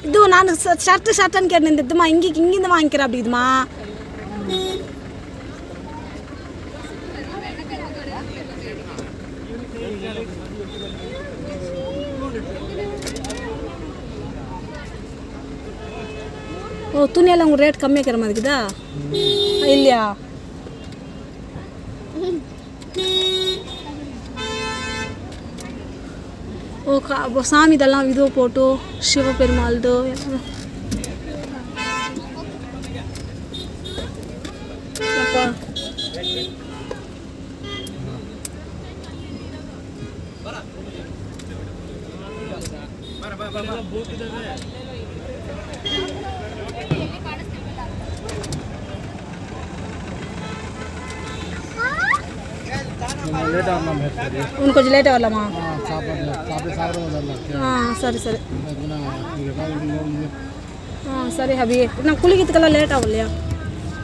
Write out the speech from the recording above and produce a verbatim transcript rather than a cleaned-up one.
ಇದು ನಾನು shirt shirt ಅಂತ ಕೇಳಿದ್ದಮ್ಮ ಹಿಂಗೆ ಹಿಂಗಿಂದ ವಾங்கிக்கிற அப்படி இதுமா ಓ ತುನಿ ಎಲ್ಲ ರೇಟ್ ಕಮ್ಮಿ ಹಾಕಿರ ಮಾದಿದಾ இல்லையா ஓ சாமி இதெல்லாம் இதுவோ போட்டு சிவபெருமாள்து அப்பா लेट आना मैं उन कुछ लेट வரலாமா हां சாப்பாடு சாப்பிட்டு சாப்பிட வரலாம் ஆ சரி சரி ஆ சரி ஹபி நான் குளிக்கிறதுக்கெல்லாம் லேட் ஆகும் இல்லையா